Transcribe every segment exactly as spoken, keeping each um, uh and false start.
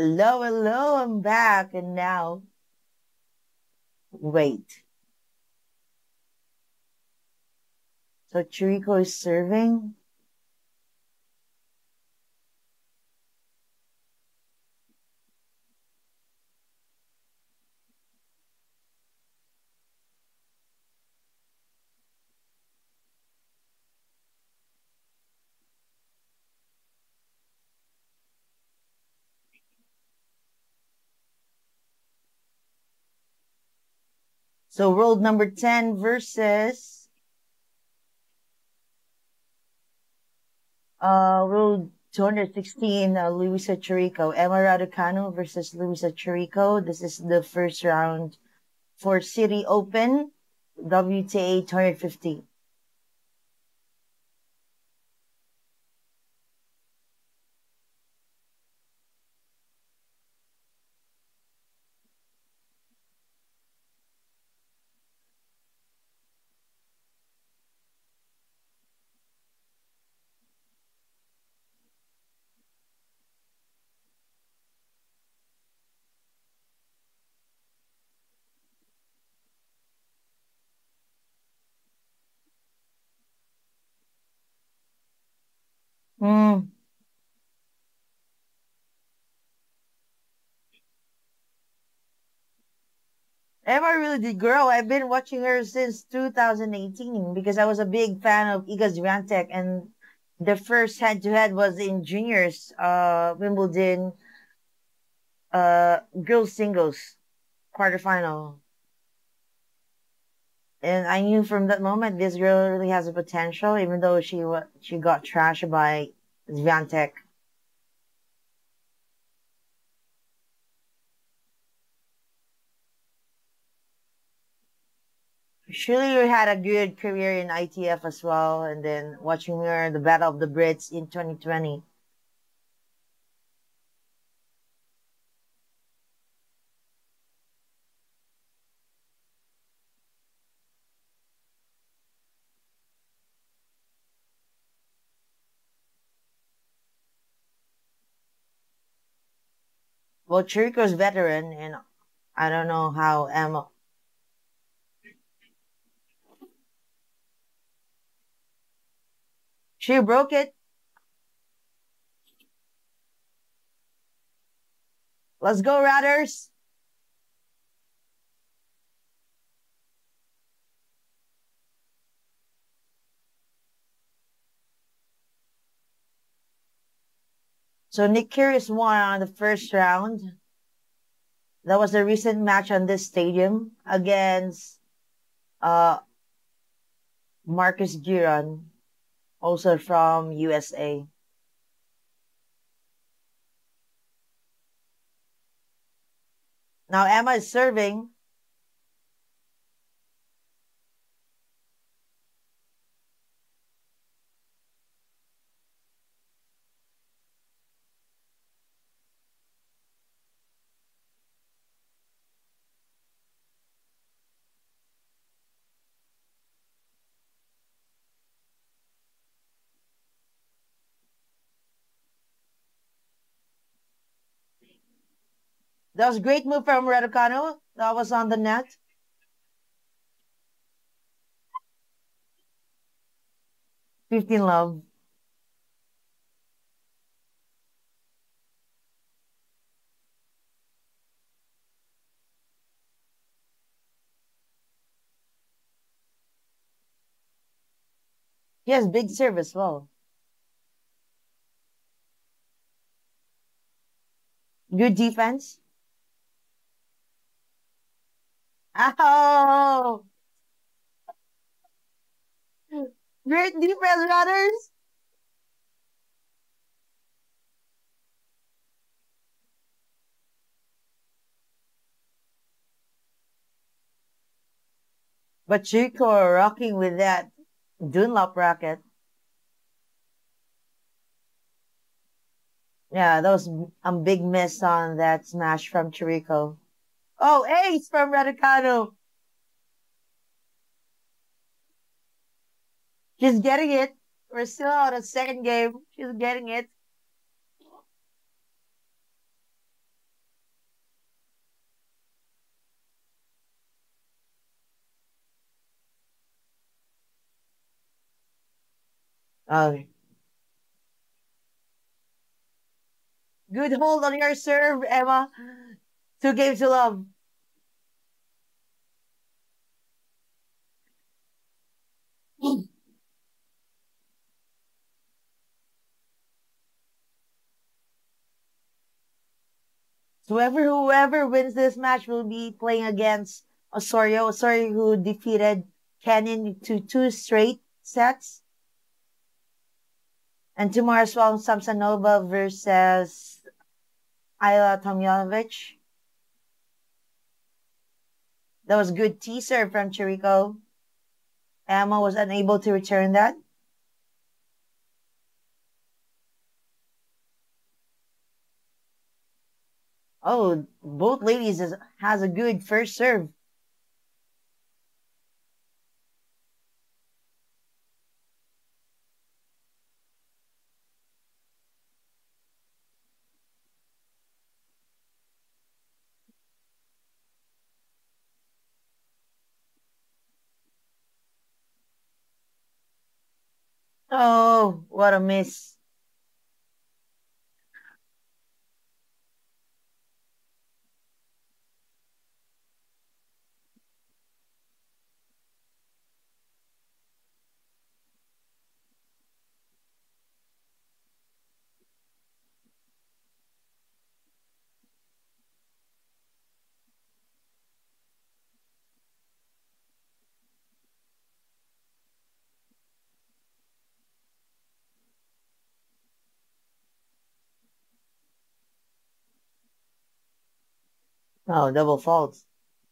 Hello, hello, I'm back, and now, wait. So Chirico is serving? So world number ten versus uh world two hundred sixteen, uh, Louisa Chirico. Emma Raducanu versus Louisa Chirico. This is the first round for City Open W T A two hundred fifty. Hmm. Emma really did grow. I've been watching her since two thousand eighteen because I was a big fan of Iga Swiatek, and the first head-to-head was in juniors, uh, Wimbledon, uh, girls singles quarterfinal. And I knew from that moment this girl really has a potential, even though she wa- she got trashed by Swiatek. She really had a good career in I T F as well, and then watching her the Battle of the Brits in twenty twenty. Well, Chirico's veteran, and I don't know how Emma. She broke it. Let's go, Ratters. So Nick Kyrgios won on the first round. That was a recent match on this stadium against uh, Marcus Giron, also from U S A. Now Emma is serving. That was a great move from Raducanu. That was on the net. fifteen love. He has big serve as well. Good defense. Oh! Great defense, Ratters. But Chico rocking with that Dunlop racket. Yeah, that was a big miss on that smash from Chirico. Oh, ace from Raducanu. She's getting it. We're still on a second game. She's getting it. Uh, Good hold on your serve, Emma. Two games to love. So whoever whoever wins this match will be playing against Osorio. Osorio who defeated Kenin to two straight sets. And tomorrow as well, Samsonova versus Ayla Tomjanovic. That was good teaser from Chirico. Emma was unable to return that. Oh, both ladies has, has a good first serve. Oh, what a miss. Oh, double faults.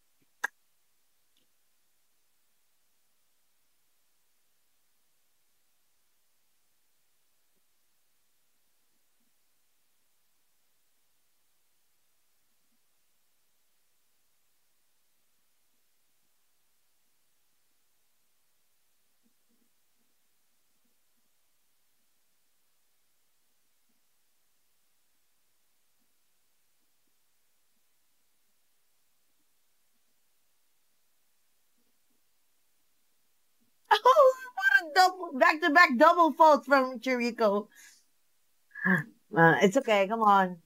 Oh, what a double back to back double fault from Chirico. Uh, it's okay, come on.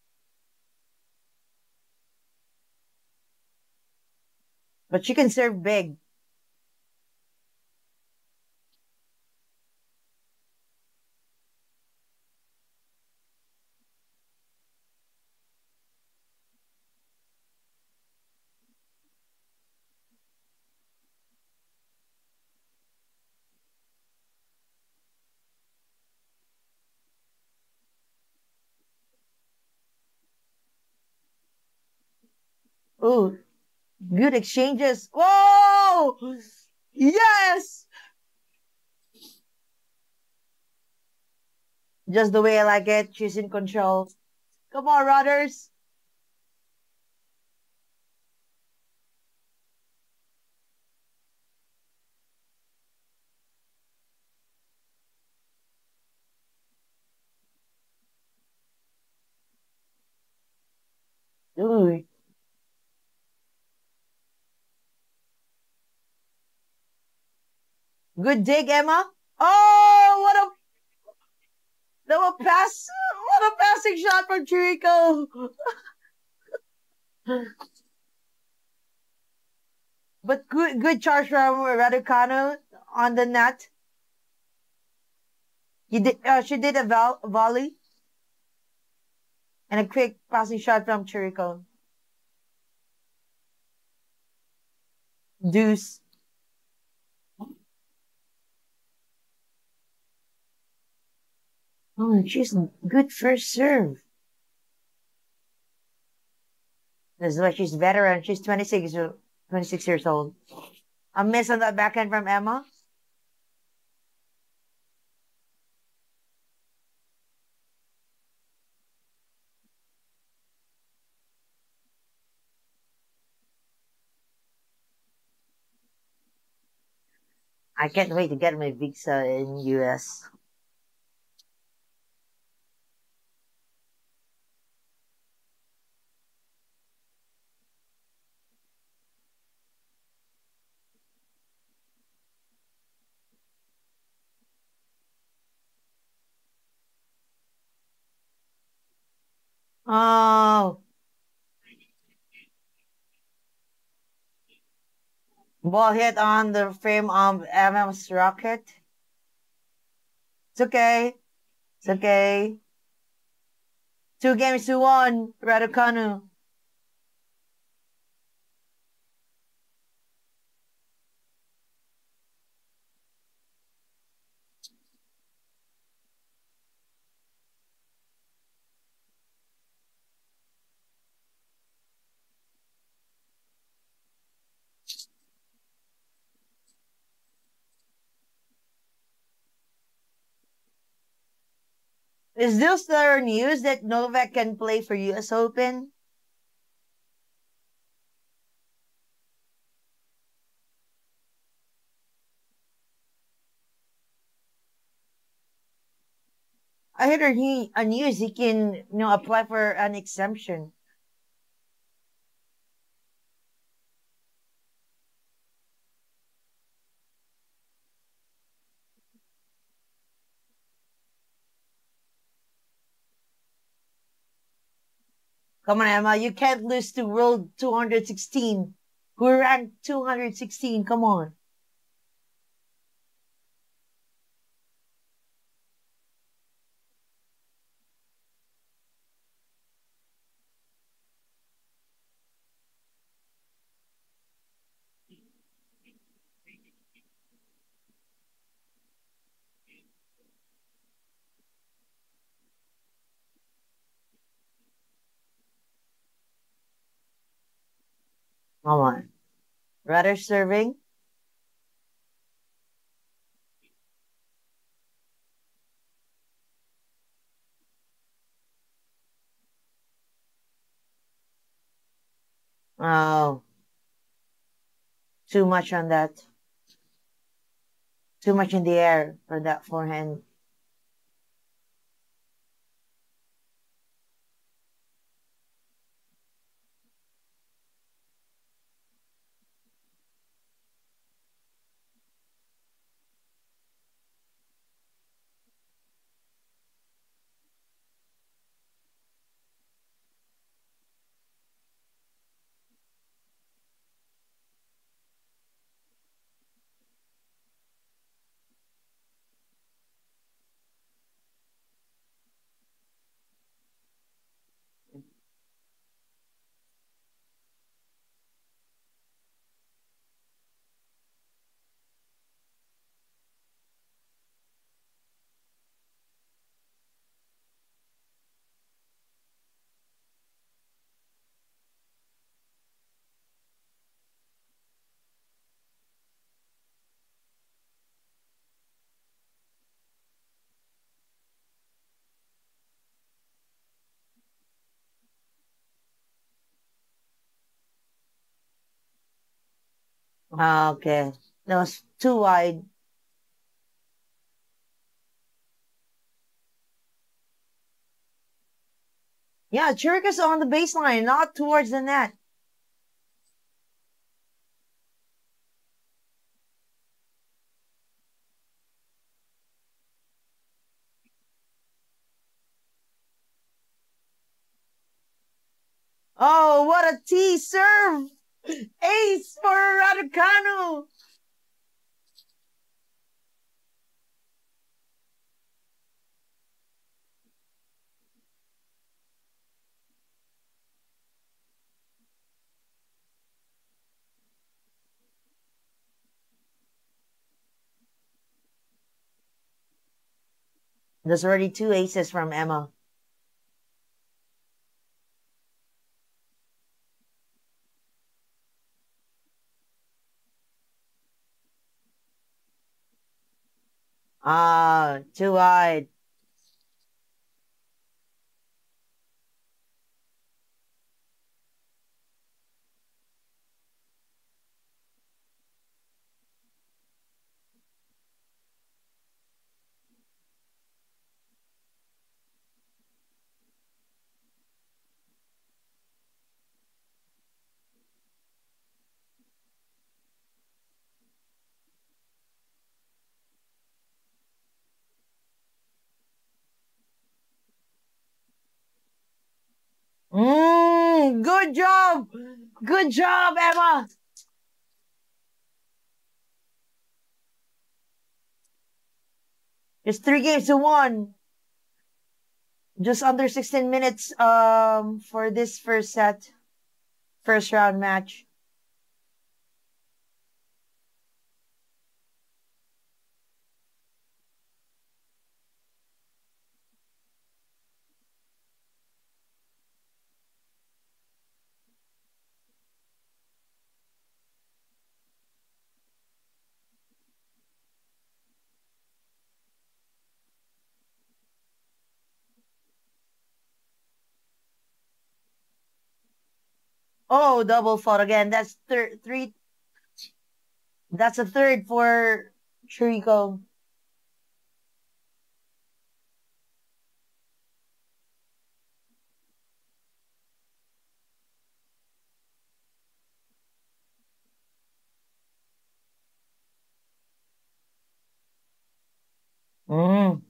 But she can serve big. Ooh, good exchanges. Whoa! Yes! Just the way I like it. She's in control. Come on, Rudders. Ooh, good dig, Emma. Oh, what a what a pass! What a passing shot from Chirico. But good good charge from Raducanu on the net. He did. Uh, she did a vo- volley and a quick passing shot from Chirico. Deuce. Oh, she's good first serve. This is why she's veteran. She's twenty-six, o- twenty-six years old. A miss on that backhand from Emma. I can't wait to get my visa in U S. Oh, ball hit on the frame of M M's rocket. It's okay. It's okay. Two games to one, Raducanu. Is this the news that Novak can play for U S Open? I heard on he on news he can you know apply for an exemption. Come on, Emma, you can't lose to World two hundred sixteen. Who ranked two hundred sixteen? Come on. Come on. Rather serving. Oh, too much on that. Too much in the air for that forehand. Ah, okay. That was too wide. Yeah, Chirico's on the baseline, not towards the net. Oh, what a T serve! Ace for Raducanu! There's already two aces from Emma. Ah, too wide. good job. Good job, Emma. It's three games to one. Just under sixteen minutes um for this first set, first round match. Oh, double fault again. That's thir- three. That's a third for Chirico. Mm.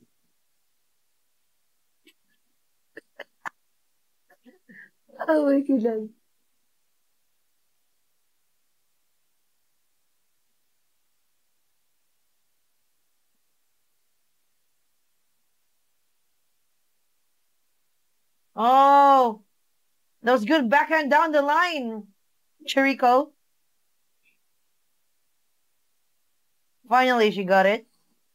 Oh my goodness. Oh, that was good backhand down the line, Chirico. Finally, she got it.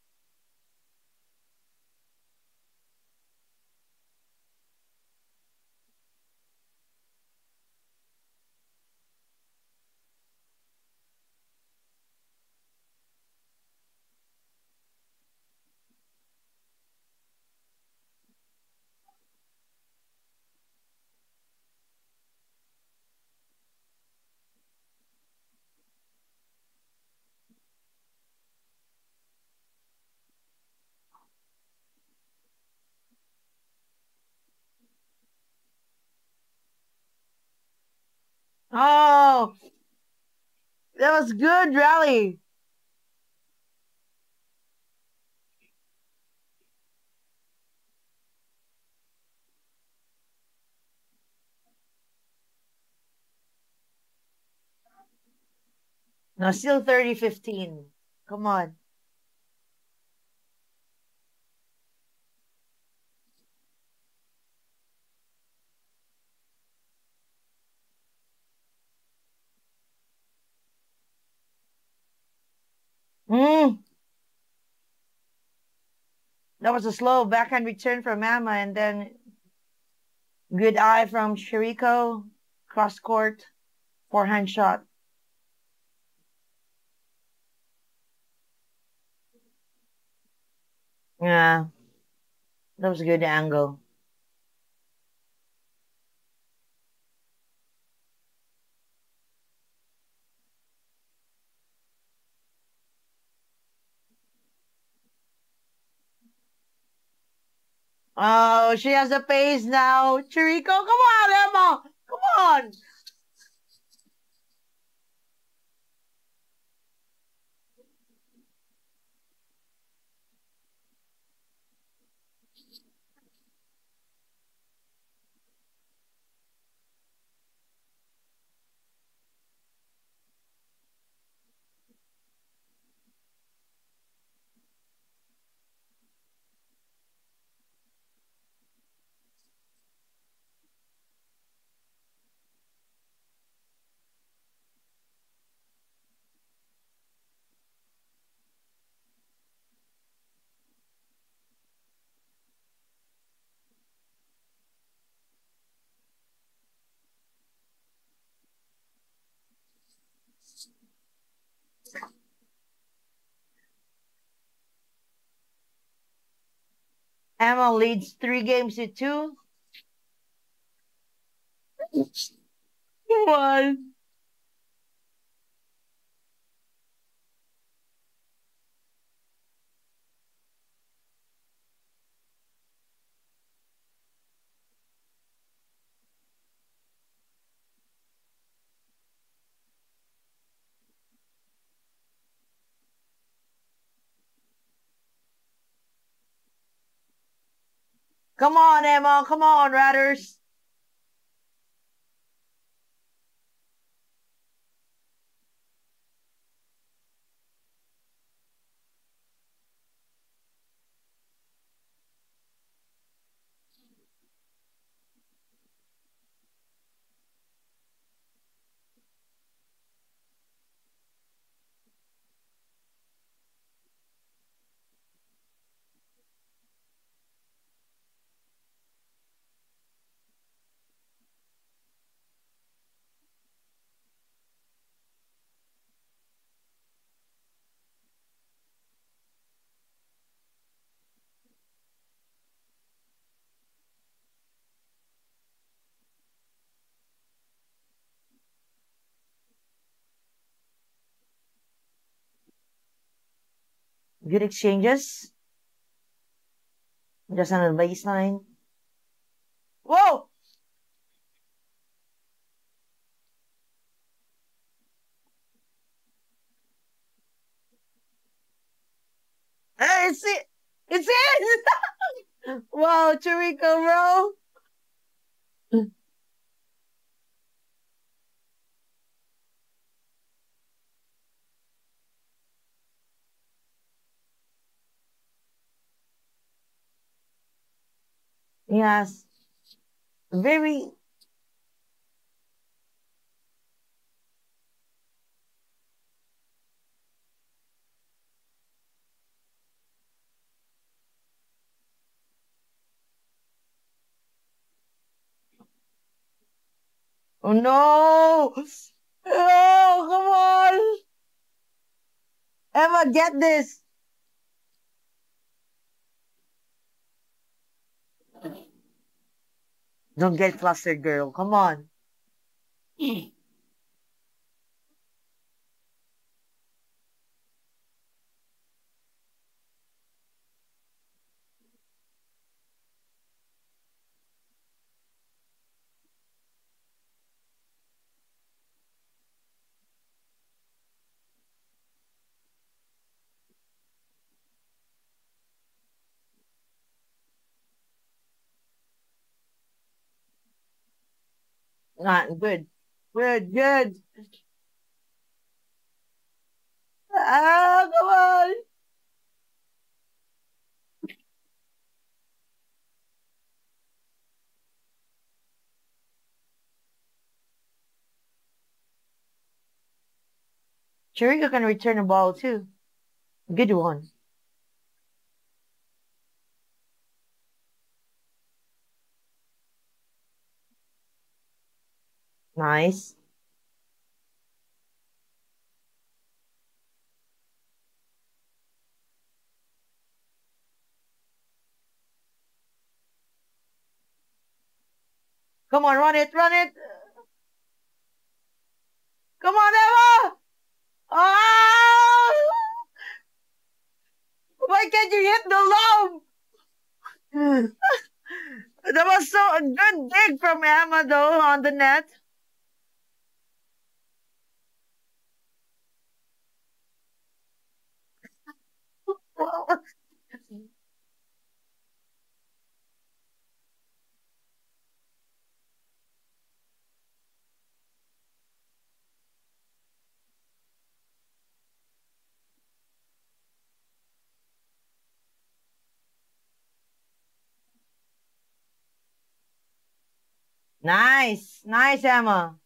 Oh, that was good rally. No, still thirty fifteen. Come on. Mm, that was a slow backhand return from Mama, and then good eye from Chirico. Cross court, forehand shot. Yeah, that was a good angle. Oh, she has the pace now. Chirico, come on, Emma. Come on. Emma leads three games to two. One. Come on, Emma. Come on, Ratters. Good exchanges. Just on the baseline. Whoa! Hey, it's it! It's it! Wow, Chirico, bro! Yes. Very. Oh no! Oh, come on! Emma, get this! Don't get flustered, girl. Come on. Not good. Good, good. Ah, come on. Chirico can return the ball too. Good one. Nice. Come on, run it, run it. Come on, Emma. Ah! Why can't you hit the lob? That was so a good dig from Emma though on the net. Nice, nice, Emma.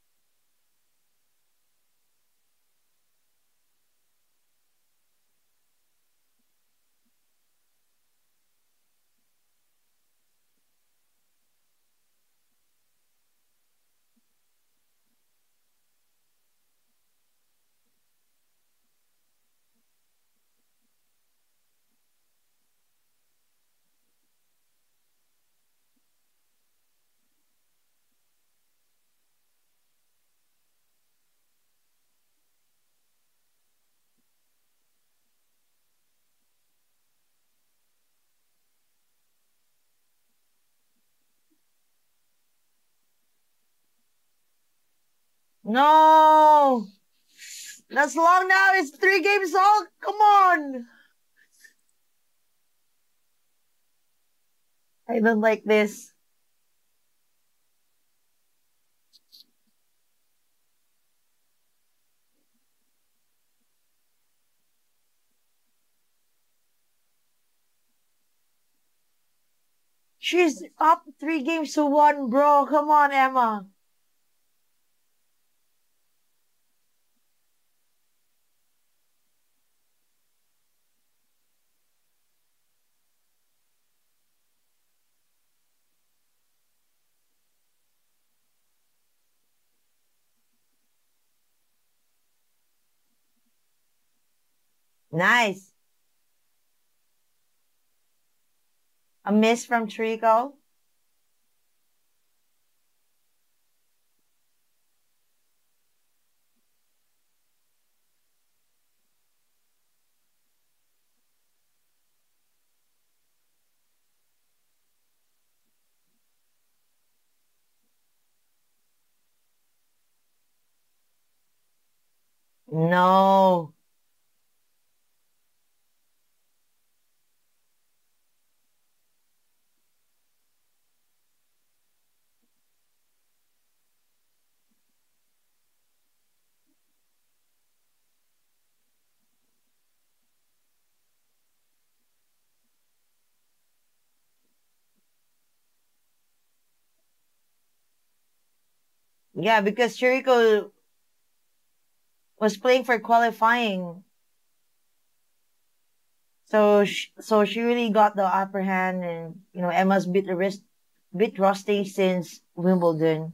No, that's long now. It's three games all. Come on. I don't like this. She's up three games to one, bro. Come on, Emma. Nice. A miss from Chirico. No. Yeah, because Chirico was playing for qualifying. So, sh- so she really got the upper hand, and you know Emma's bit the wrist, bit rusty since Wimbledon.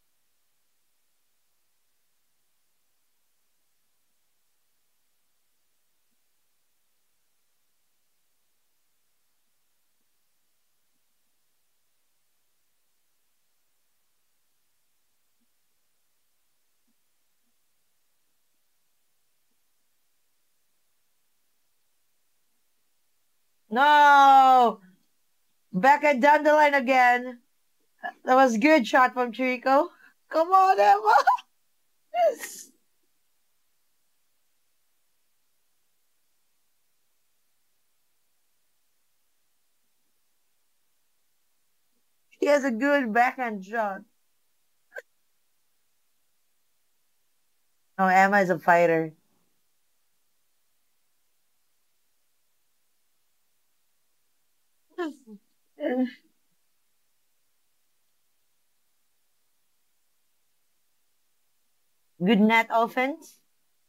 No, Becca down the line again. That was good shot from Chirico. Come on, Emma. She has a good backhand shot. Oh, Emma is a fighter. Good net offense.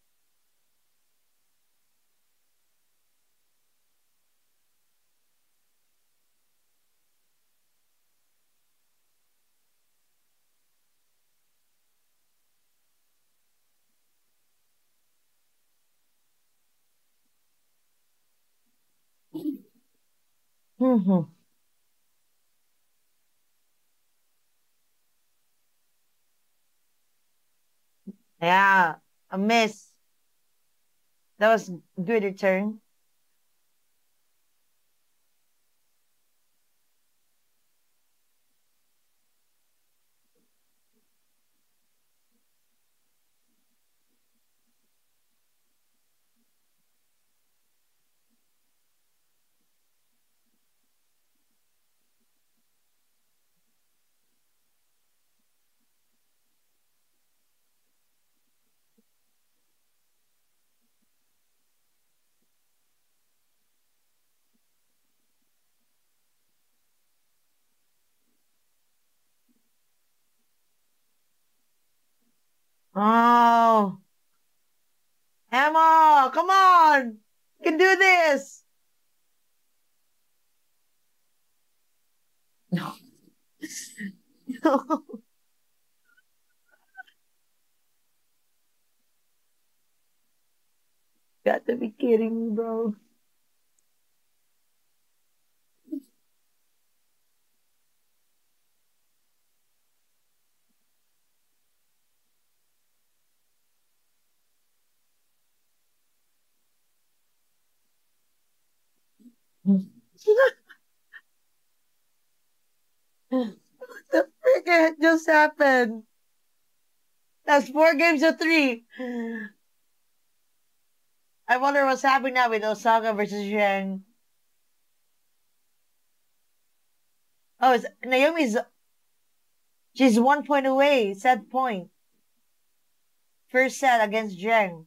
Hmm. Yeah, a miss. That was good return. Oh, Emma, come on. You can do this. No. Got to be kidding me, bro. The frick just happened? That's four games to three. I wonder what's happening now with Osaka versus Zhang. Oh, it's, Naomi's she's one point away. Set point. First set against Zhang.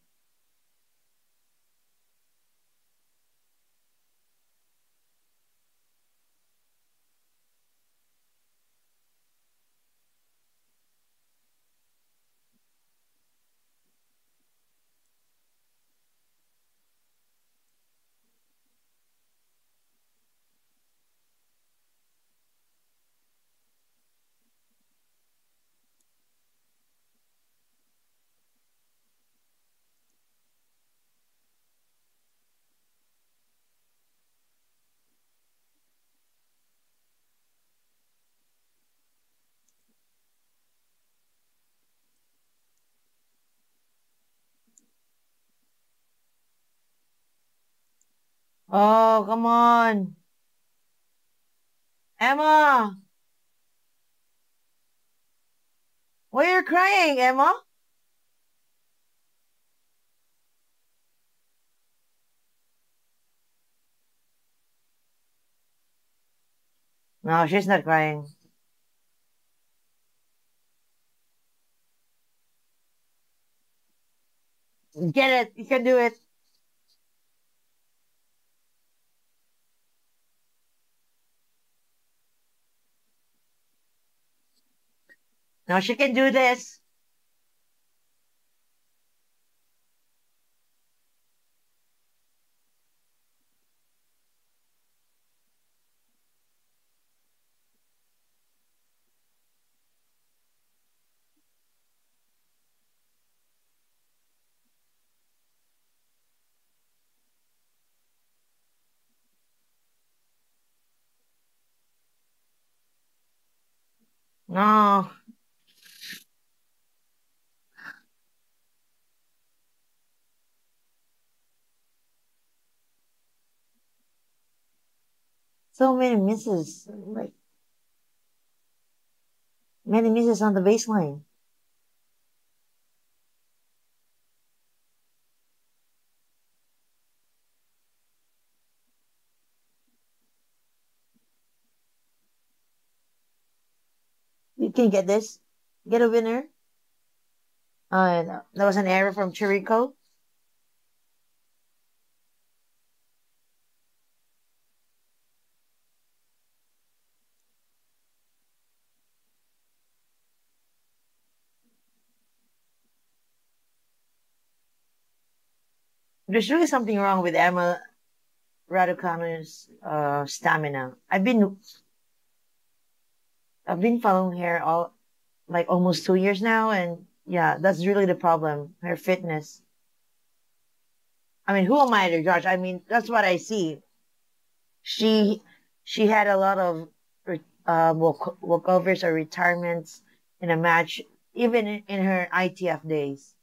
Oh, come on. Emma, why are you crying, Emma? No, she's not crying. Get it. You can do it. No, she can do this. No. So many misses. Like, many misses on the baseline. You can get this. Get a winner. Uh, and uh, that was an error from Chirico. There's really something wrong with Emma Raducanu's uh, stamina. I've been I've been following her all like almost two years now, and yeah, that's really the problem. Her fitness. I mean, who am I to judge? I mean, that's what I see. She she had a lot of re- uh, walk walkovers or retirements in a match, even in, in her I T F days.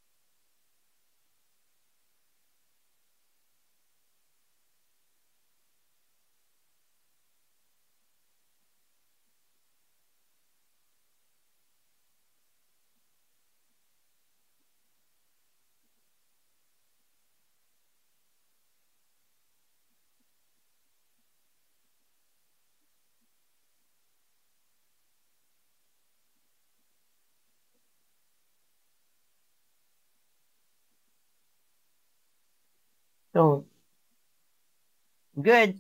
So good.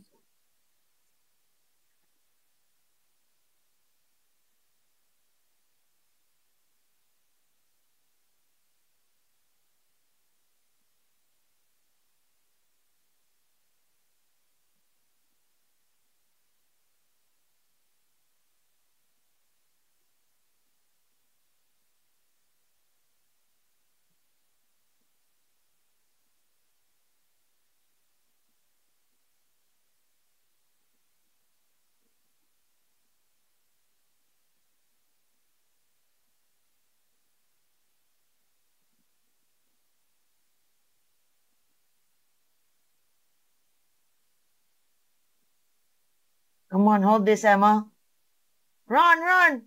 Come on, hold this, Emma. Run, run.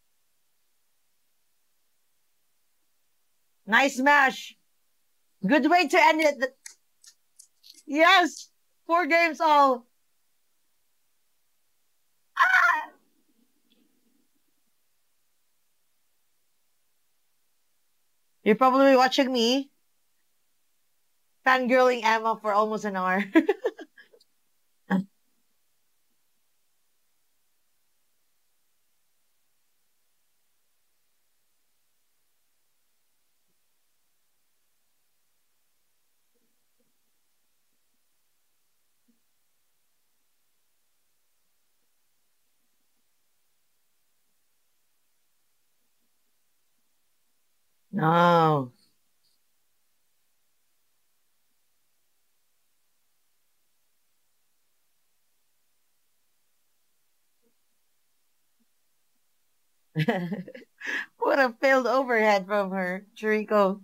Nice smash. Good way to end it. Yes, four games all. Ah! You're probably watching me fangirling Emma for almost an hour. No. What a failed overhead from her, Chirico.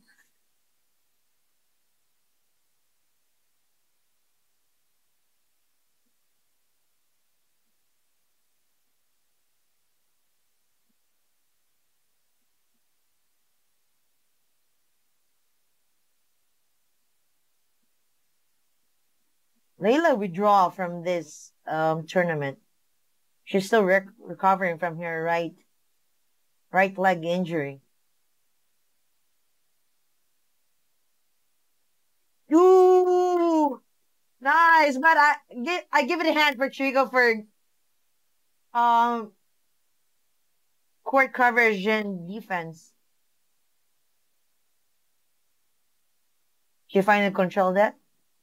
Layla withdraw from this um, tournament. She's still rec- recovering from her right right leg injury. Ooh, nice. But I give I give it a hand for Chirico for um court coverage and defense. She finally controlled that.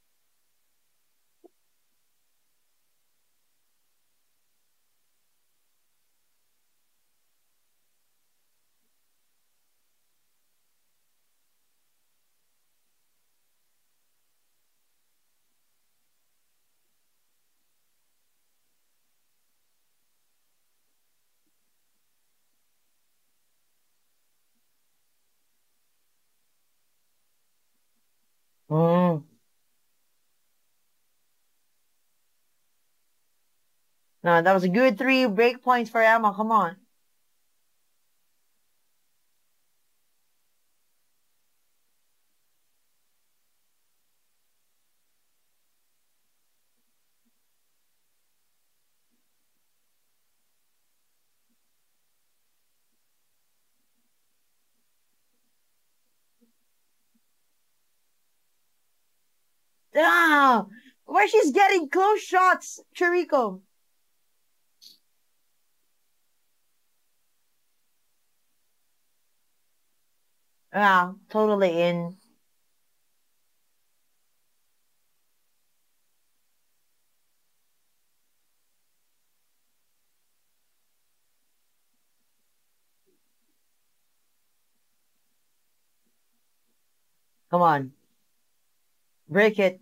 Mm. No, that was a good three break points for Emma. Come on. Ah, where she's getting close shots, Chirico. Yeah, totally in. Come on, break it.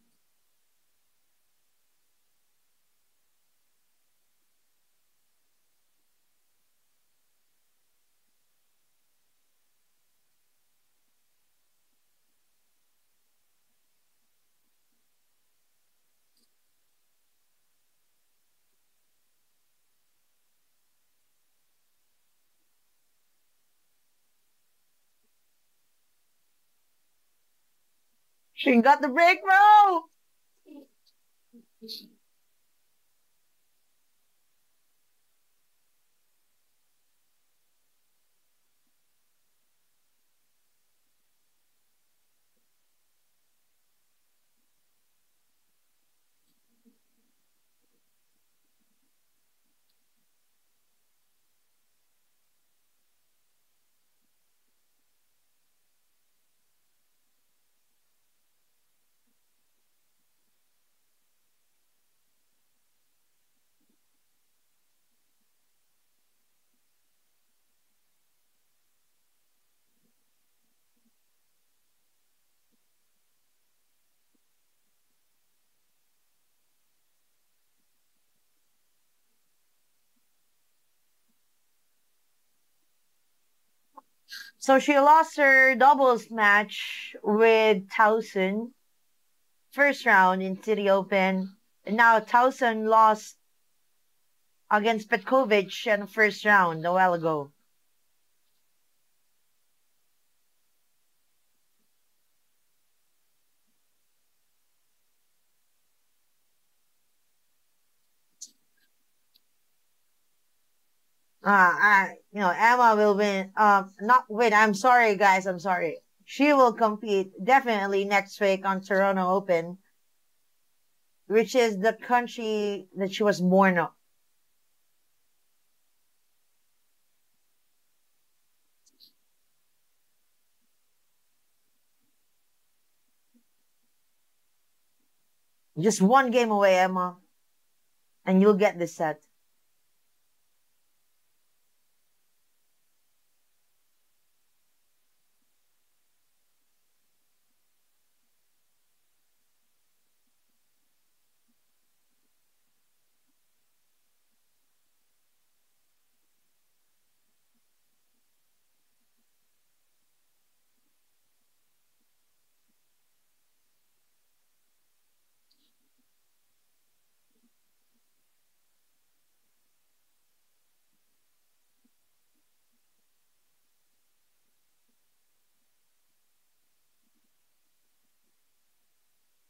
She got the break, bro. So she lost her doubles match with Towson first round in City Open. And now Towson lost against Petkovic in the first round a while ago. Uh, I, you know, Emma will win. Um, not win. I'm sorry, guys. I'm sorry. She will compete definitely next week on Toronto Open, which is the country that she was born of. Just one game away, Emma, and you'll get this set.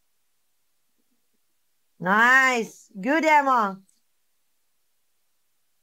Nice. Good, Emma.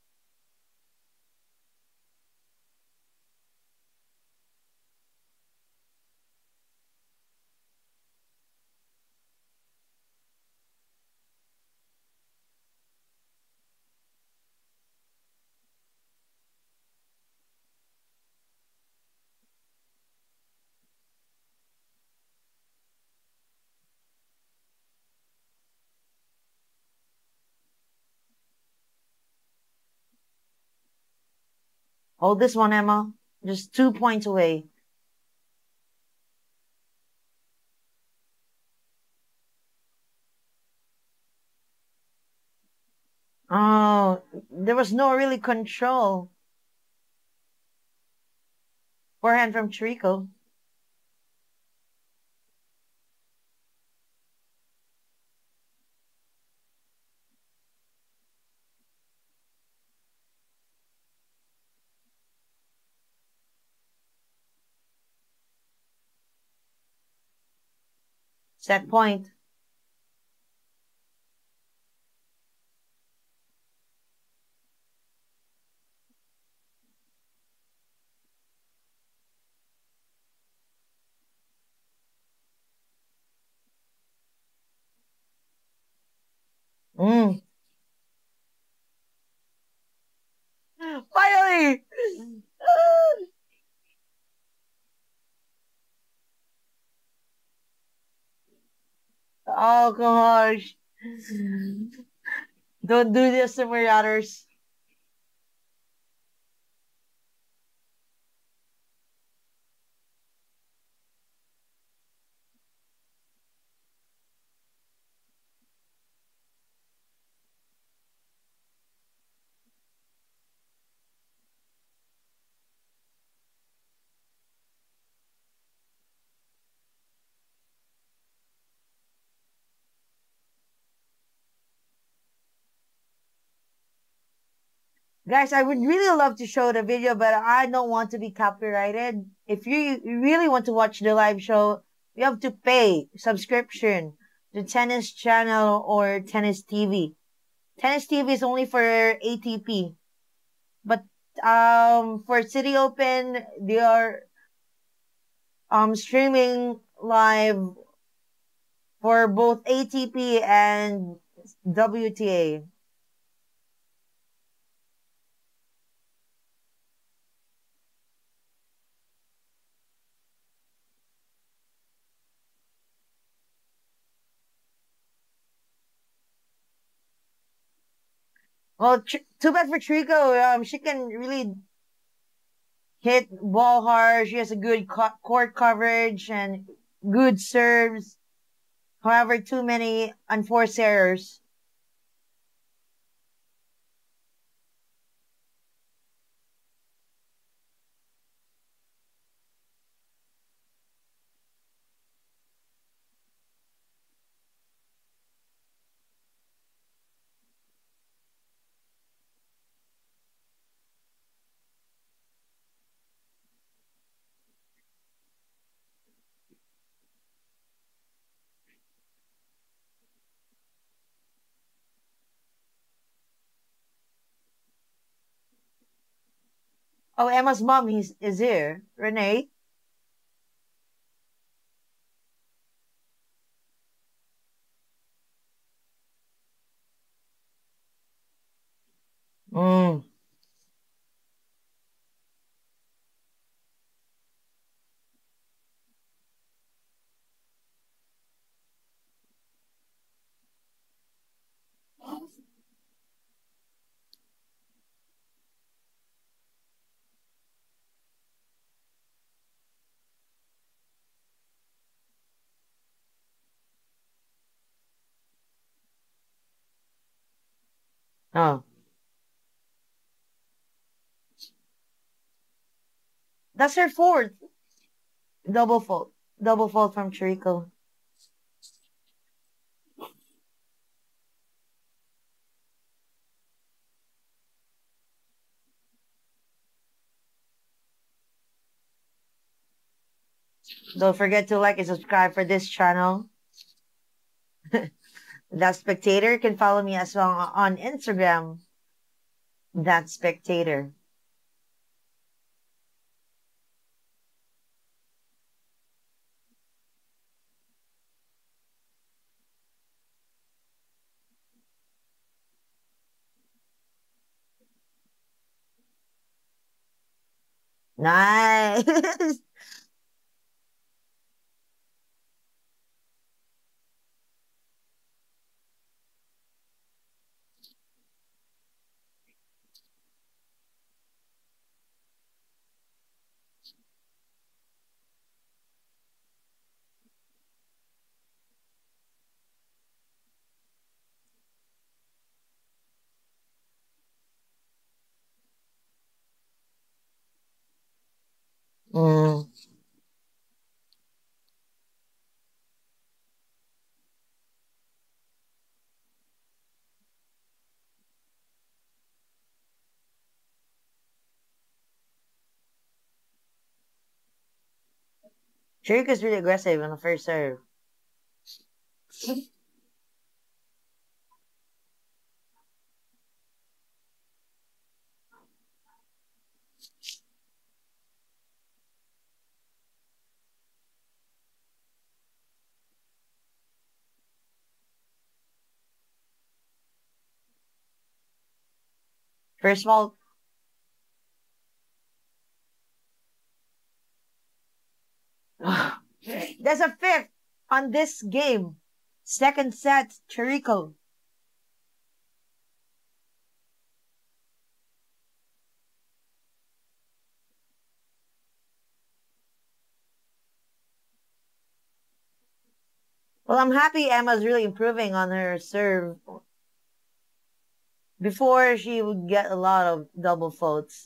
Hold this one, Emma. Just two points away. Oh, there was no really control. Forehand from Chirico. Set point. Mm. Finally! Oh gosh. Don't do this to my others. Guys, I would really love to show the video, but I don't want to be copyrighted. If you really want to watch the live show, you have to pay subscription to Tennis Channel or Tennis T V. Tennis T V is only for A T P. But um for City Open, they are um streaming live for both A T P and W T A. Well, tr- too bad for Chirico. Um, she can really hit ball hard. She has a good co- court coverage and good serves. However, too many unforced errors. Oh, Emma's mom is, is here. Renee. Mm. Oh, that's her fourth. Double fault. Double fault from Chirico. Don't forget to like and subscribe for this channel. That Spectator can follow me as well on Instagram. That Spectator. Nice. Chirico's really aggressive on the first serve. First of all, that's a fifth on this game. Second set, Chirico. Well, I'm happy Emma's really improving on her serve. Before, she would get a lot of double faults.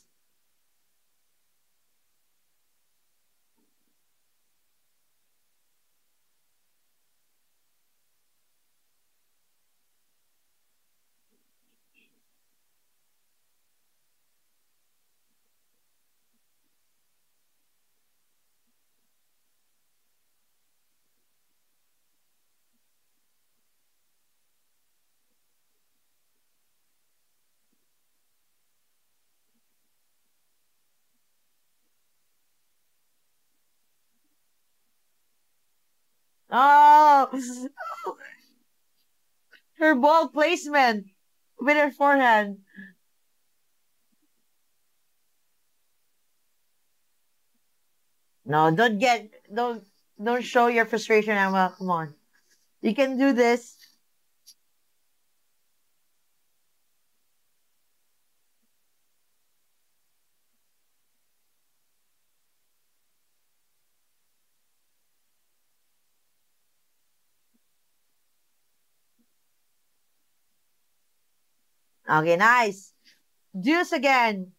Oh, her ball placement with her forehand. No, don't get, don't, don't show your frustration, Emma. Come on. You can do this. Okay, nice. Deuce again.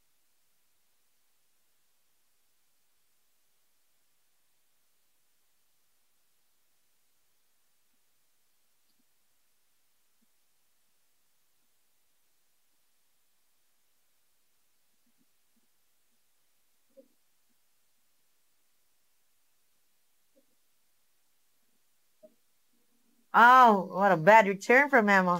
Oh, what a bad return from Emma.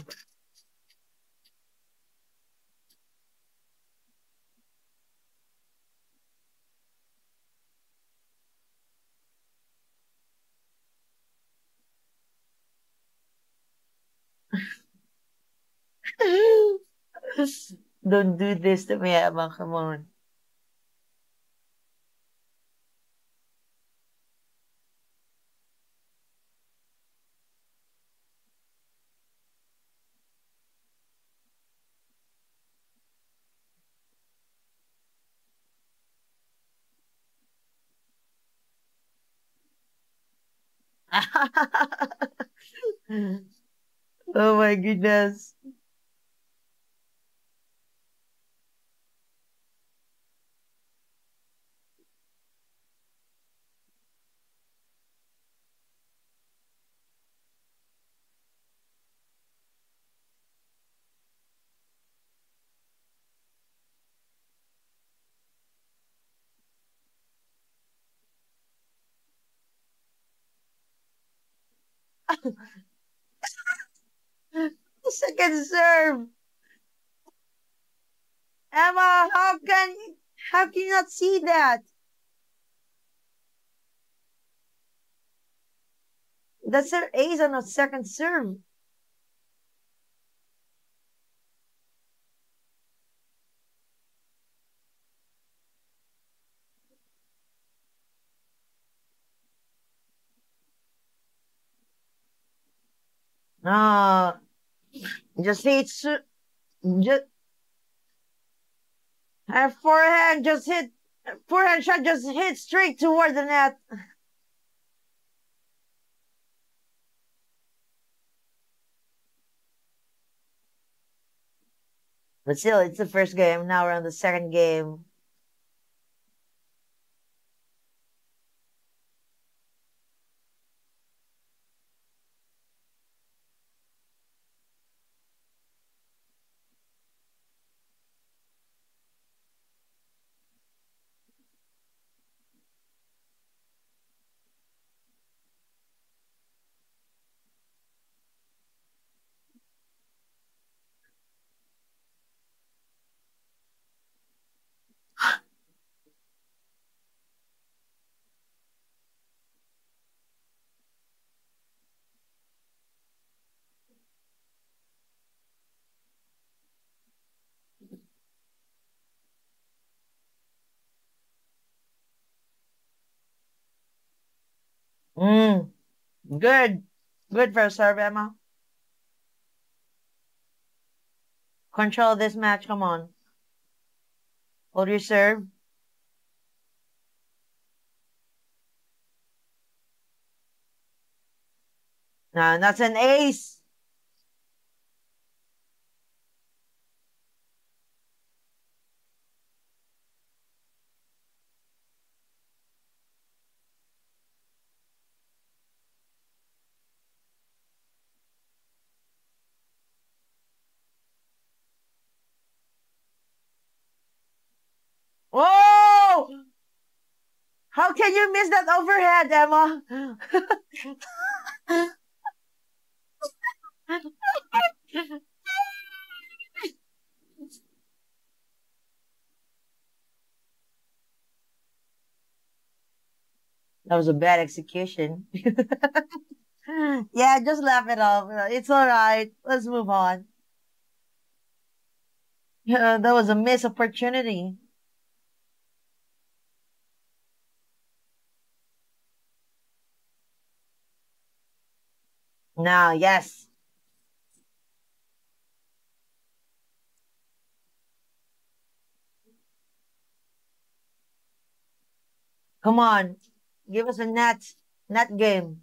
Don't do this to me, Emma. Come on. Oh my goodness. Second serve. Emma, how can how can you not see that? That's her ace on a second serve. No, just hit, just her forehand just hit, forehand shot just hit straight toward the net. But still, it's the first game. Now we're on the second game. Mm, good. Good first serve, Emma. Control this match. Come on. Hold your serve. No, that's an ace. Whoa! How can you miss that overhead, Emma? That was a bad execution. Yeah, just laugh it off. It's all right. Let's move on. Uh, that was a missed opportunity. Now, yes. Come on. Give us a net, net game.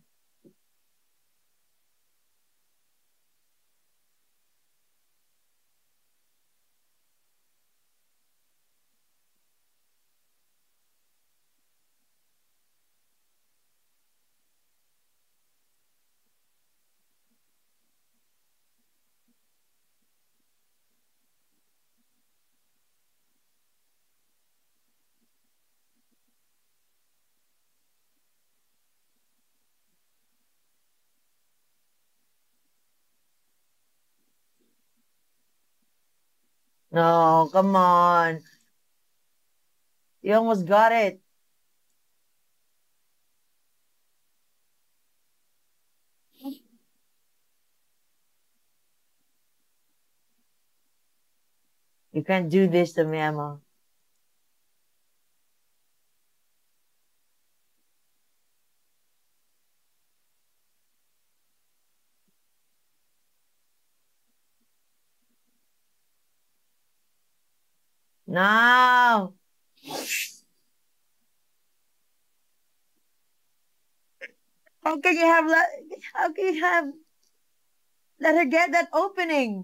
No, come on. You almost got it. You can't do this to me, Emma. No. How can you have let, how can you have let her get that opening?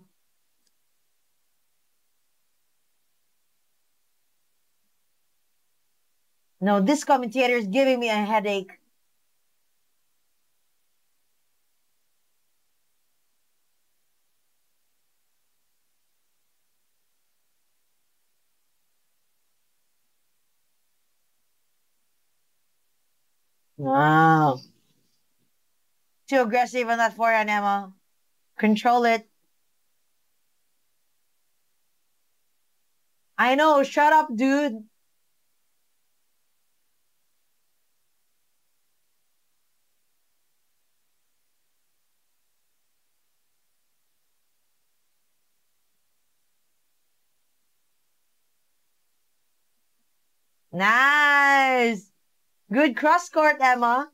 No, this commentator is giving me a headache. Wow. Too aggressive on that forehand, Emma. Control it. I know. Shut up, dude. Nice. Good cross court, Emma.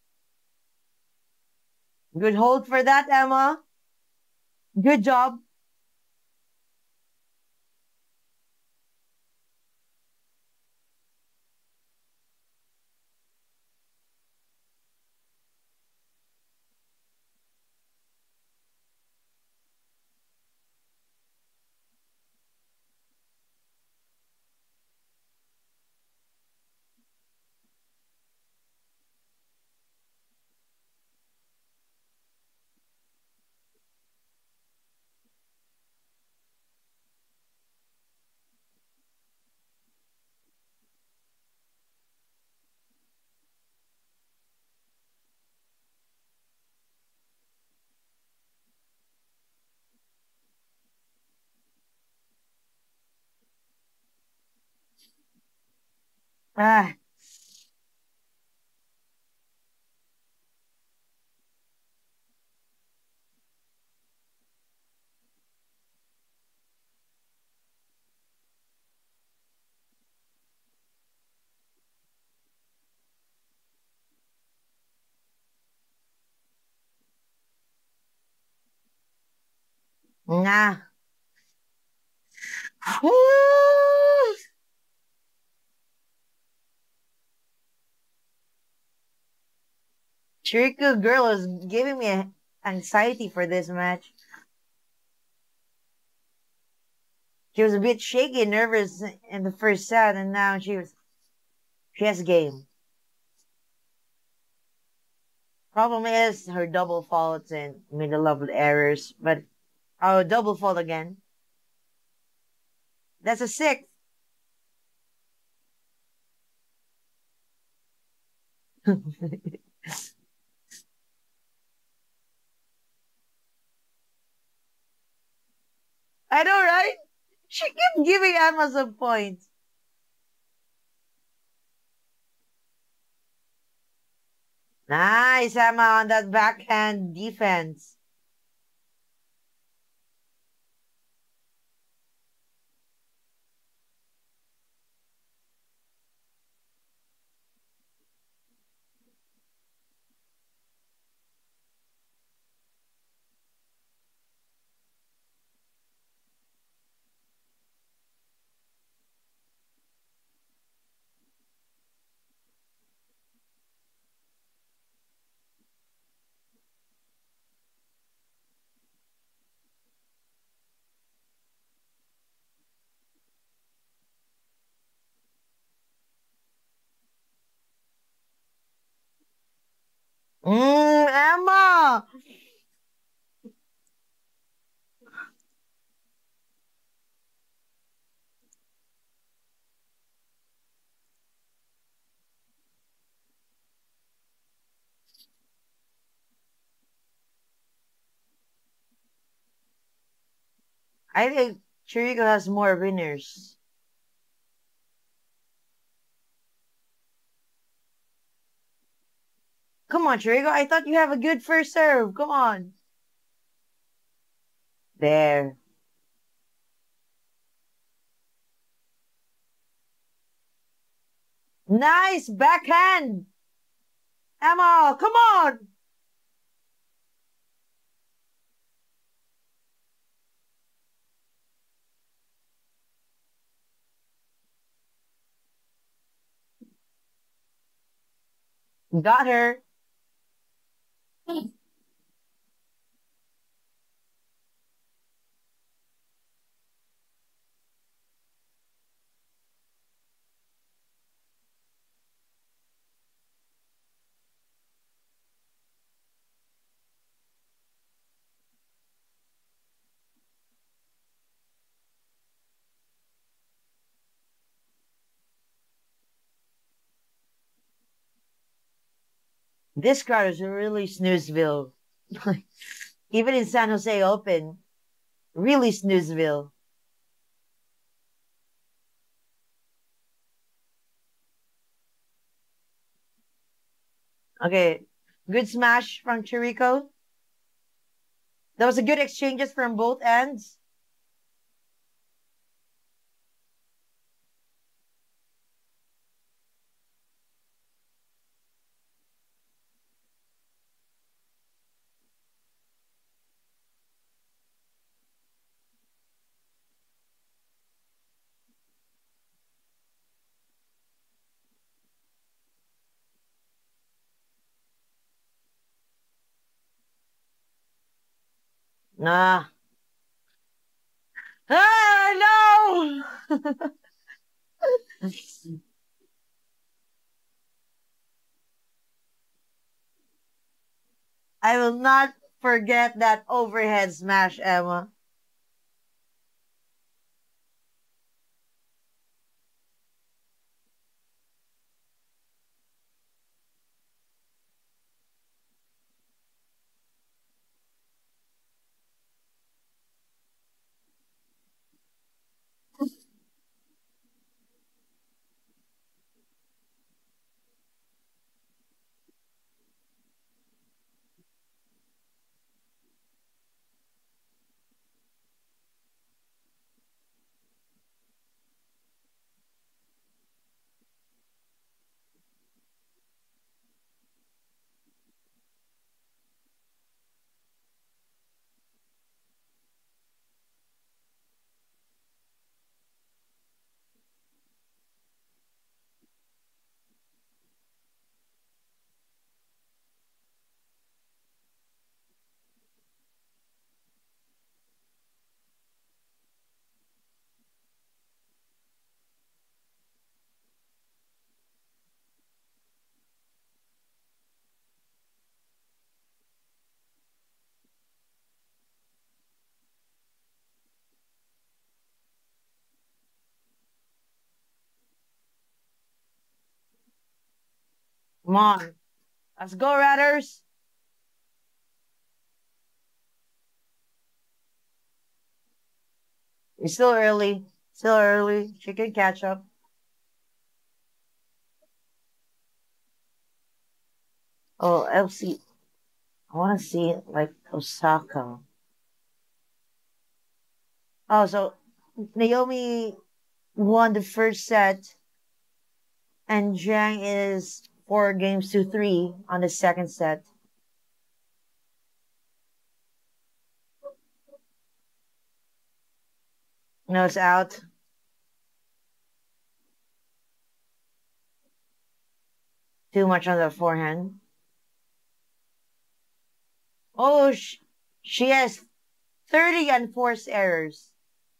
Good hold for that, Emma. Good job. Ah, nah. Chirico girl is giving me a- anxiety for this match. She was a bit shaky and nervous in the first set, and now she was she has game. Problem is her double faults and middle level errors, but oh, double fault again. That's a six. I know, right? She kept giving Emma some points. Nice, Emma, on that backhand defense. Mm, Emma! I think Chirico has more winners. Come on, Chirico. I thought you have a good first serve. Come on. There. Nice backhand. Emma, come on. Got her. This crowd is really snoozeville. Even in San Jose Open, really snoozeville. Okay, good smash from Chirico. That was a good exchanges from both ends. Nah. Ah, no! I will not forget that overhead smash, Emma. Come on. Let's go, Ratters. It's still early. Still early. She can catch up. Oh, L C. I want to see like Osaka. Oh, so Naomi won the first set, and Zhang is four games to three on the second set. No, it's out. Too much on the forehand. Oh, sh- she has thirty unforced errors.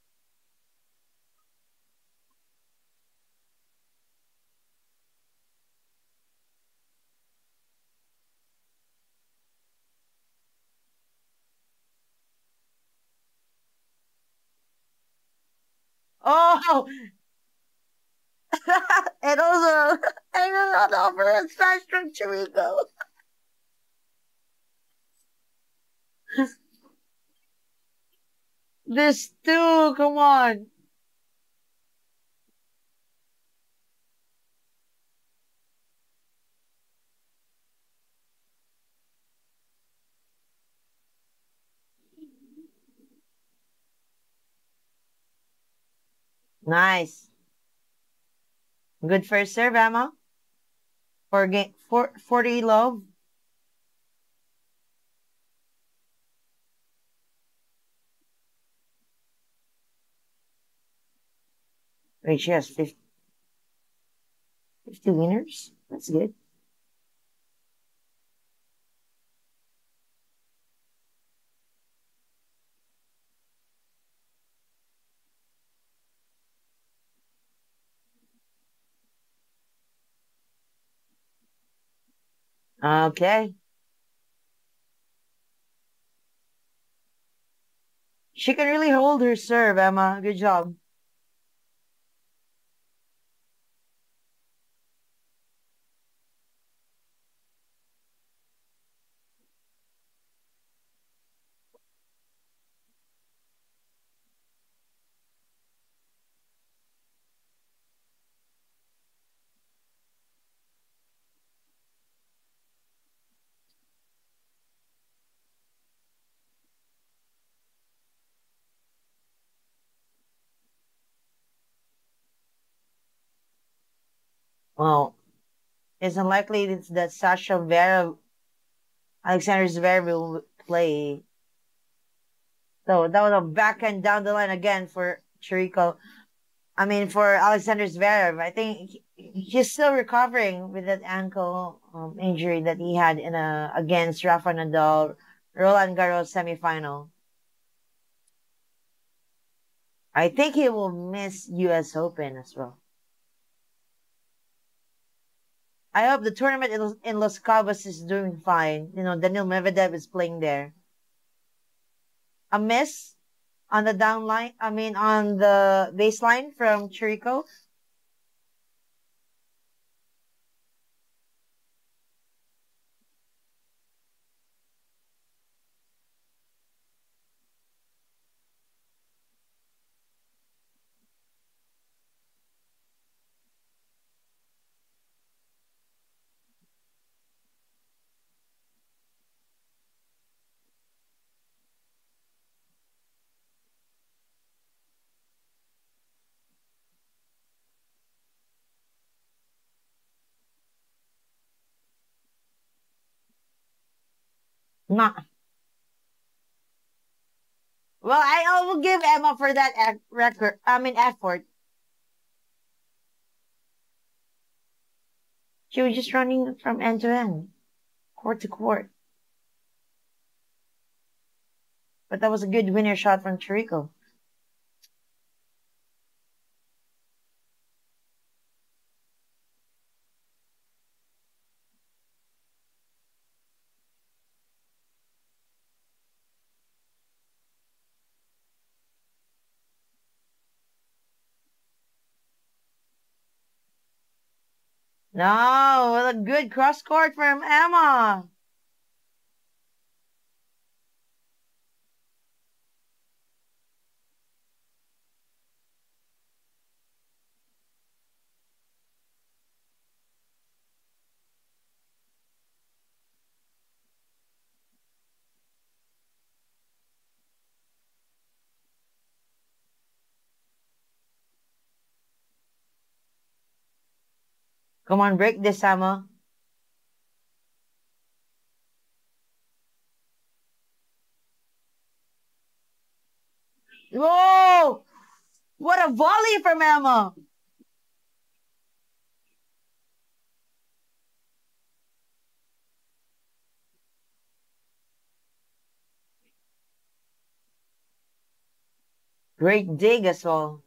Oh, and also, and another over smash from Chirico. This too, come on. Nice. Good first serve, Emma. For game, for, forty love. Wait, she has fifty, fifty winners? That's good. Okay. She can really hold her serve, Emma. Good job. Well, it's unlikely it's that Sasha Vera, Alexander Zverev will play. So that was a backhand down the line again for Chirico. I mean, for Alexander Zverev. I think he- he's still recovering with that ankle um, injury that he had in a against Rafa Nadal Roland Garros semifinal. I think he will miss U S Open as well. I hope the tournament in, in Los Cabos is doing fine. You know, Daniil Medvedev is playing there. A miss on the down line, I mean, on the baseline from Chirico. Not well. I will give Emma for that ac- record. I mean, effort. She was just running from end to end, court to court. But that was a good winner shot from Chirico. No, a good cross court from Emma. Come on, break this, Emma. Whoa! What a volley from Emma. Great dig as well.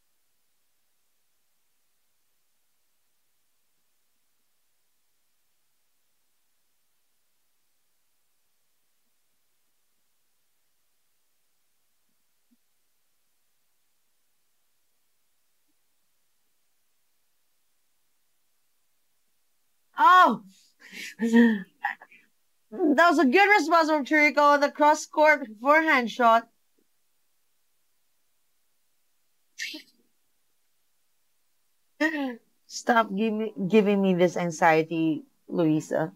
Oh! That was a good response from Chirico. The cross court forehand shot. Stop give me, giving me this anxiety, Louisa.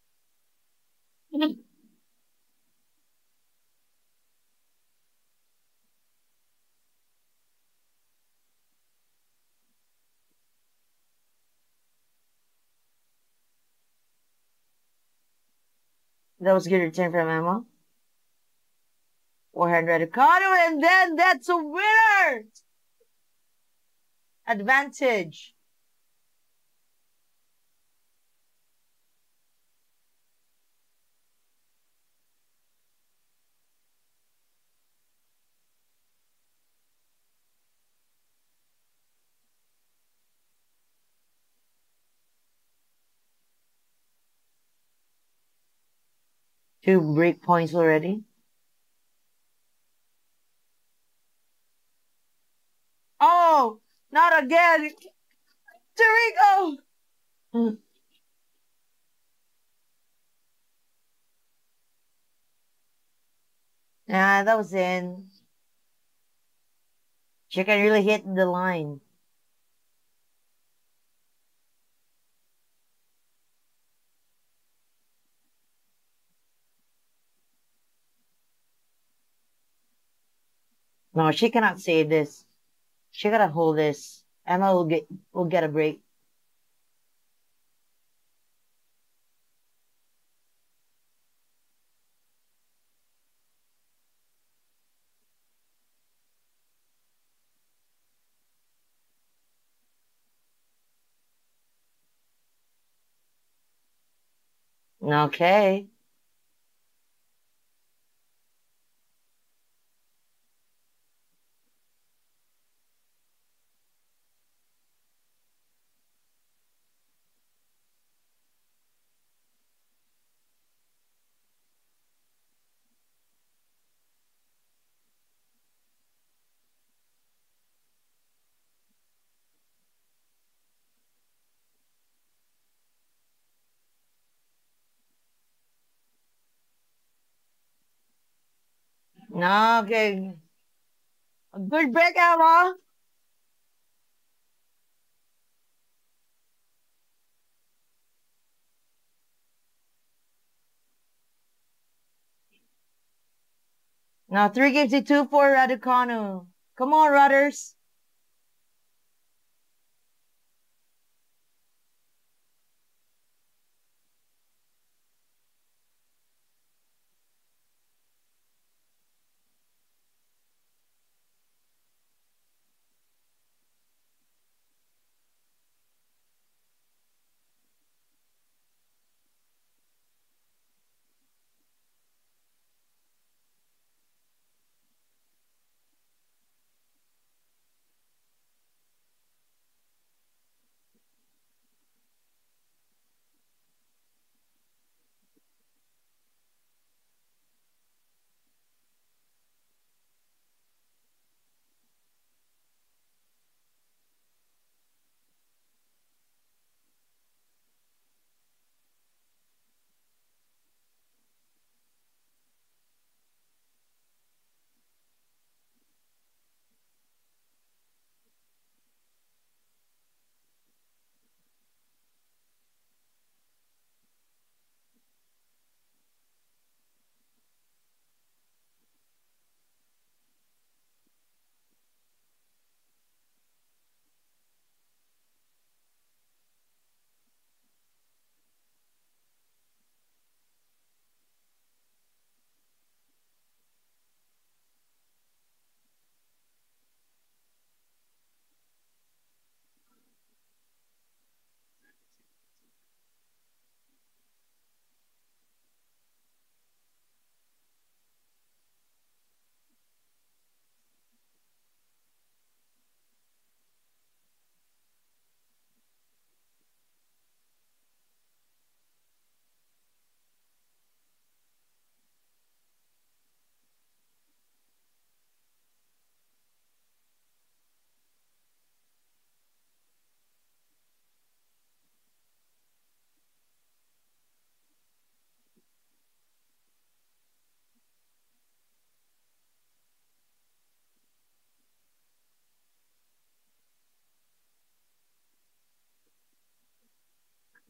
That was a good return from Emma. Forehand Raducanu, and then that's a winner! Advantage. Two break points already. Oh, not again. Chirico! Yeah, that was in. She can really hit the line. No, she cannot save this. She gotta hold this. Emma will get will get a break. Okay. Okay. A good break, Emma. Now three games to two for Raducanu. Come on, Rudders.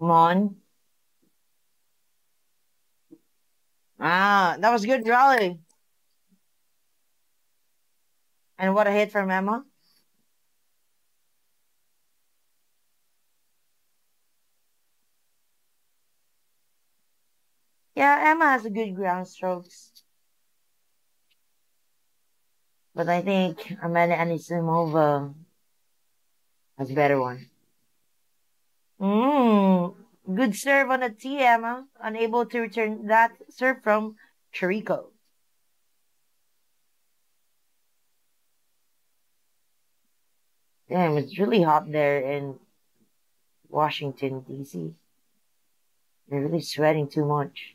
Mon. Ah, that was good rally. And what a hit from Emma. Yeah, Emma has a good ground strokes. But I think Amanda Anisimova has a better one. Mm, good serve on the tee, Emma. Unable to return that serve from Chirico. Damn, it's really hot there in Washington, D C. They're really sweating too much.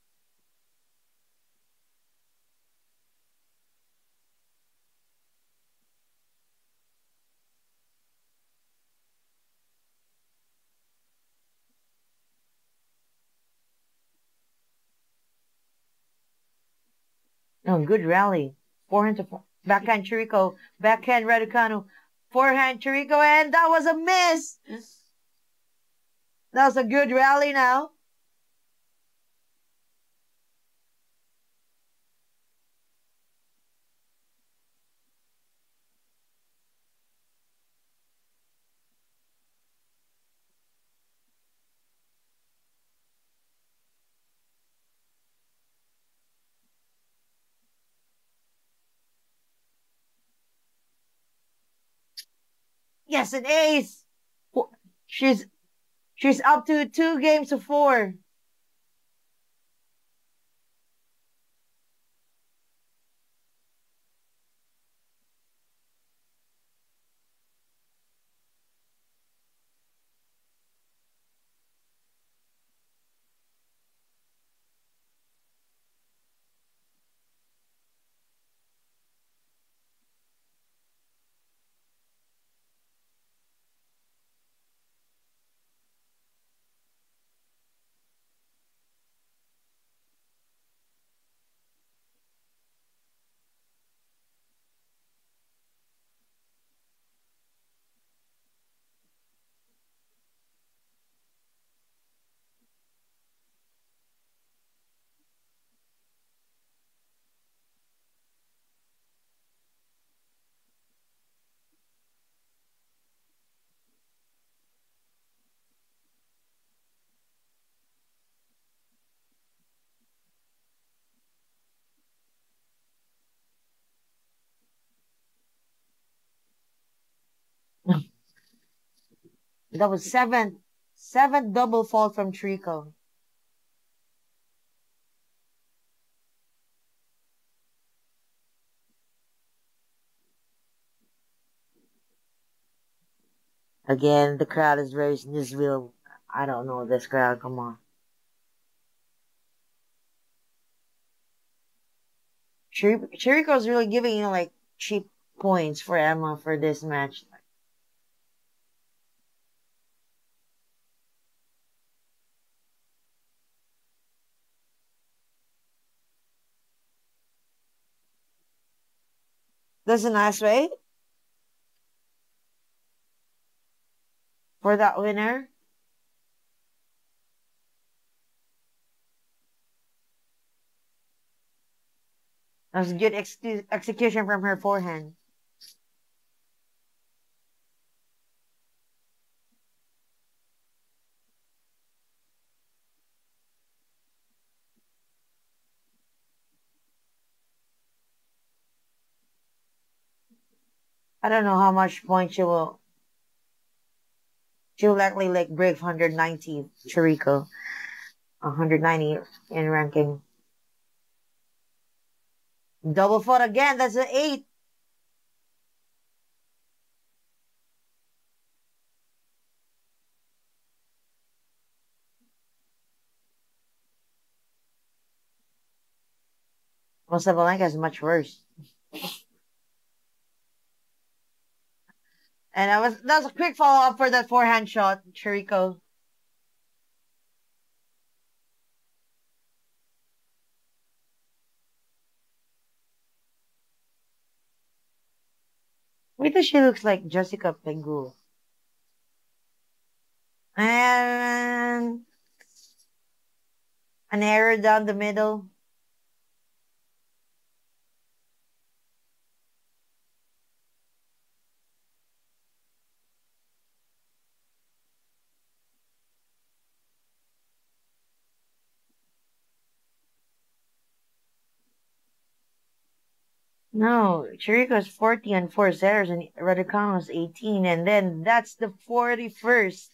No, good rally. Forehand to fo- backhand Chirico, backhand Raducanu, forehand Chirico, and that was a miss. That was a good rally now. Yes, an ace. She's she's up to two games to four. That was seventh. Seventh double fault from Trico. Again, the crowd is very Newsville. I don't know this crowd. Come on. Chir- Chirico's really giving you like cheap points for Emma for this match. That's a nice way for that winner. That was good ex- execution from her forehand. I don't know how much points she will. She will likely like break one hundred ninety. Chirico, one hundred ninety in ranking. Double fault again. That's an eight. Well, Sabalenka is much worse. And that was that was a quick follow up for that forehand shot, Chirico. Wait till she looks like Jessica Pegula. And an error down the middle. No, Chirico's forty and four zeros and Raducanu's eighteen, and then that's the forty-first.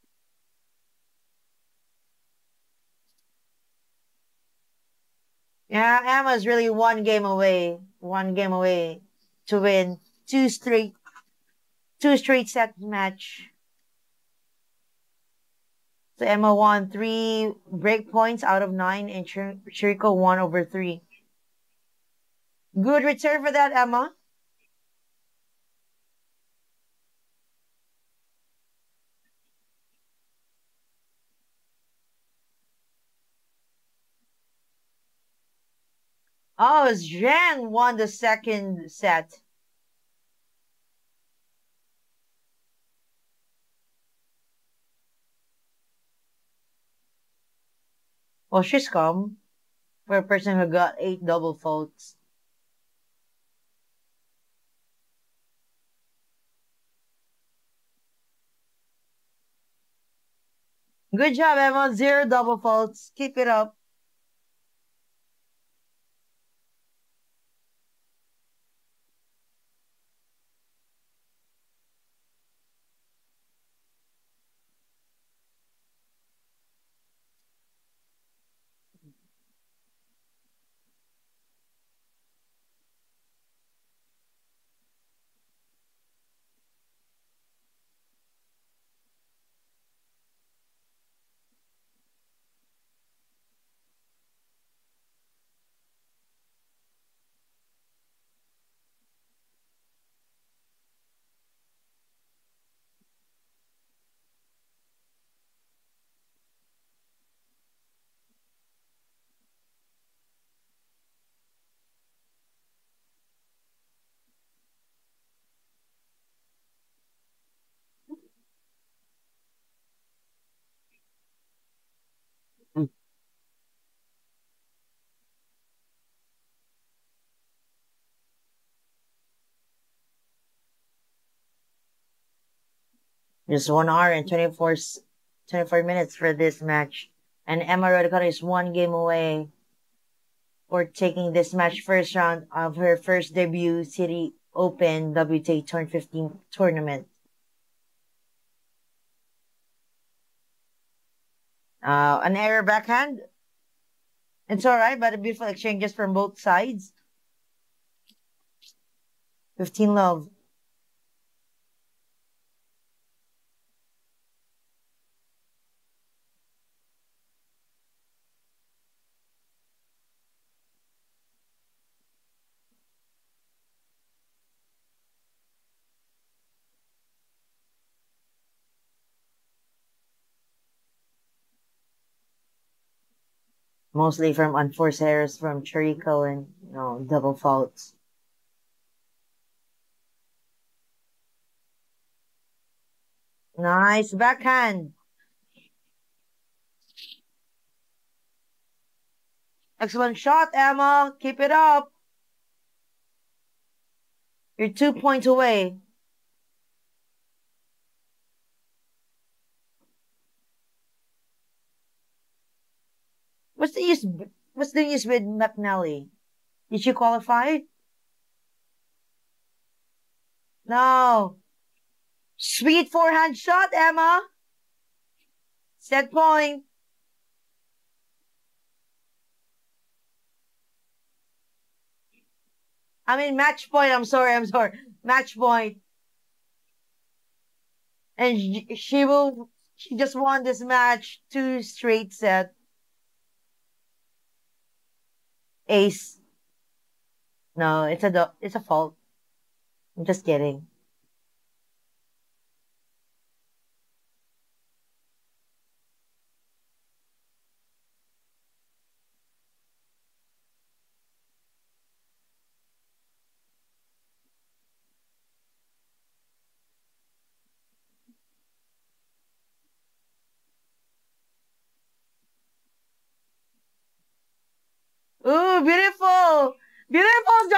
Yeah, Emma's really one game away, one game away to win two straight, two straight set match. So Emma won three break points out of nine, and Chir- Chirico won over three. Good return for that, Emma. Oh, Zhang won the second set. Well, she's come for a person who got eight double faults. Good job, Emma. Zero double faults. Keep it up. Just one hour and twenty-four, s- twenty-four minutes for this match. And Emma Raducanu is one game away for taking this match first round of her first debut City Open W T A Turn fifteen tournament. Uh, an error backhand. It's alright, but a beautiful exchanges from both sides. fifteen love. Mostly from unforced errors from Chirico and you know, double faults. Nice backhand. Excellent shot, Emma. Keep it up. You're two points away. What's the use? What's the use with McNally? Did she qualify? No. Sweet forehand shot, Emma. Set point. I mean, match point. I'm sorry. I'm sorry. Match point. And she will. She just won this match two straight set. Ace. No, it's a it's a fault. I'm just kidding.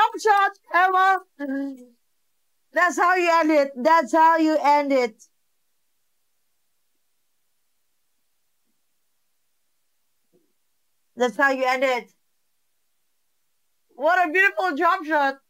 jump shot, Emma. That's how you end it. That's how you end it. That's how you end it. What a beautiful jump shot.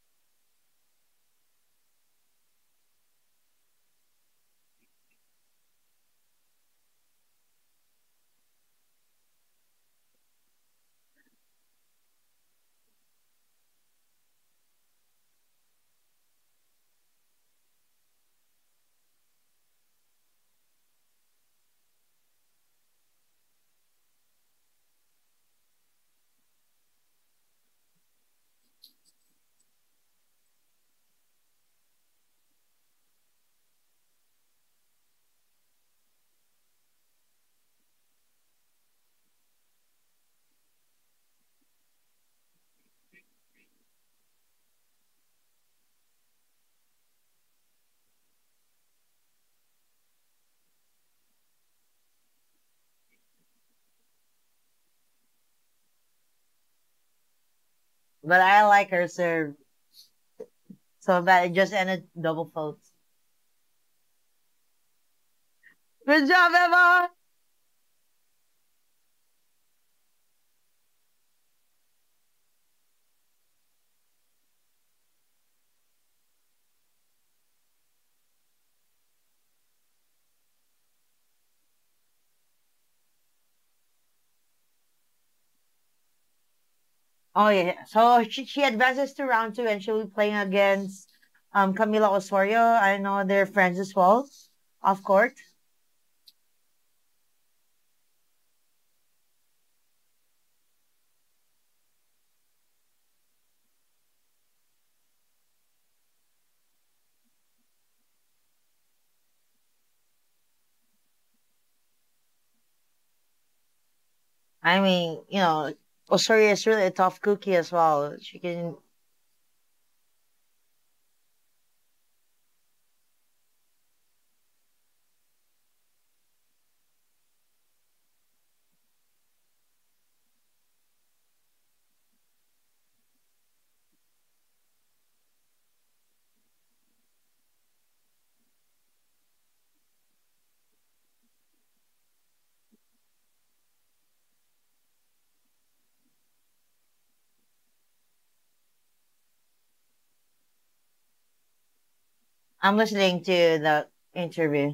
But I like her serve. So bad it just ended double faults. Good job, Emma. Oh yeah. So she, she advances to round two and she'll be playing against um Camila Osorio. I know they're friends as well, off court. I mean, you know, Osorio is really a tough cookie as well. She can. I'm listening to the interview.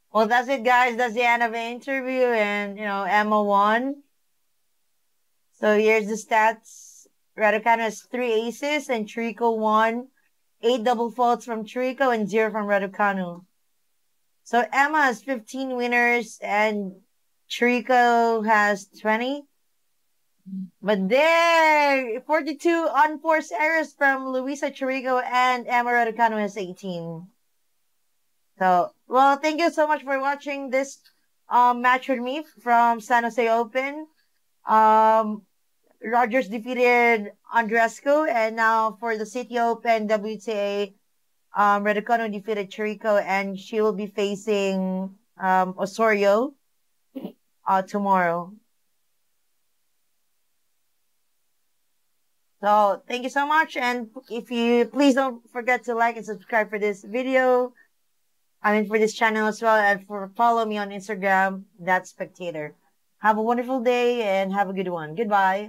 Well, that's it, guys. That's the end of the interview, and you know, Emma won. So here's the stats. Raducanu has three aces, and Chirico won. Eight double faults from Chirico and zero from Raducanu. So Emma has fifteen winners, and Chirico has twenty. But there, forty-two unforced errors from Louisa, Chirico, and Emma Raducanu has eighteen. So, well, thank you so much for watching this um, match with me from San Jose Open. Um, Rogers defeated Andrescu, and now for the City Open W T A, um, Raducanu defeated Chirico, and she will be facing um, Osorio uh, tomorrow. So thank you so much, and if you please don't forget to like and subscribe for this video. I mean for this channel as well, and for follow me on Instagram, ThatSpectator. Have a wonderful day and have a good one. Goodbye.